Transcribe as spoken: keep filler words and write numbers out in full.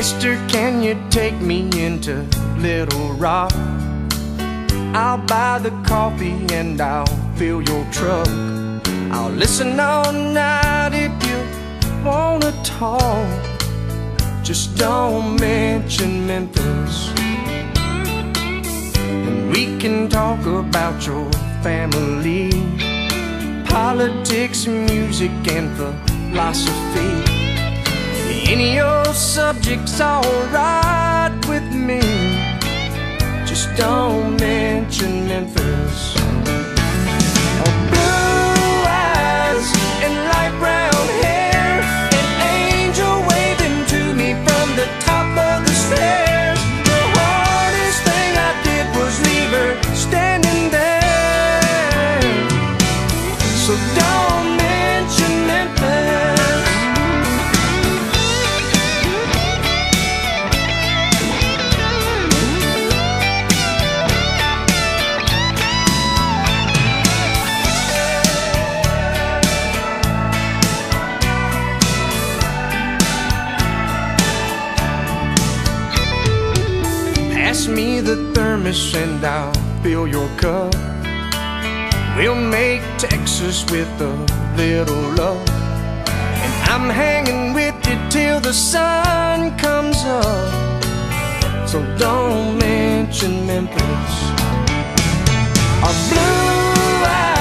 Mister, can you take me into Little Rock? I'll buy the coffee and I'll fill your truck. I'll listen all night if you wanna talk. Just don't mention Memphis, and we can talk about your family, politics, music, and philosophy. Any old subject's alright with me. Just don't mention Memphis. Oh, blue eyes and light brown hair, an angel waving to me from the top of the stairs. The hardest thing I did was leave her standing there. So don't mention Memphis. Pass me the thermos and I'll fill your cup. We'll make Texas with a little love, and I'm hanging with you till the sun comes up. So don't mention Memphis. Our blue eyes